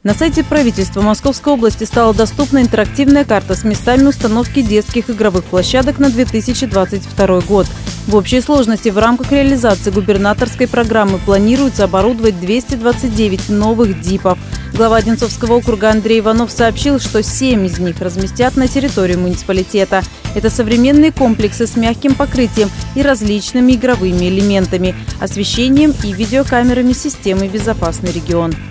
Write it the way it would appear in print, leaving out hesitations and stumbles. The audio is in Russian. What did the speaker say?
На сайте правительства Московской области стала доступна интерактивная карта с местами установки детских игровых площадок на 2022 год. В общей сложности в рамках реализации губернаторской программы планируется оборудовать 229 новых ДИПов. Глава Одинцовского округа Андрей Иванов сообщил, что 7 из них разместят на территории муниципалитета. Это современные комплексы с мягким покрытием и различными игровыми элементами, освещением и видеокамерами системы «Безопасный регион».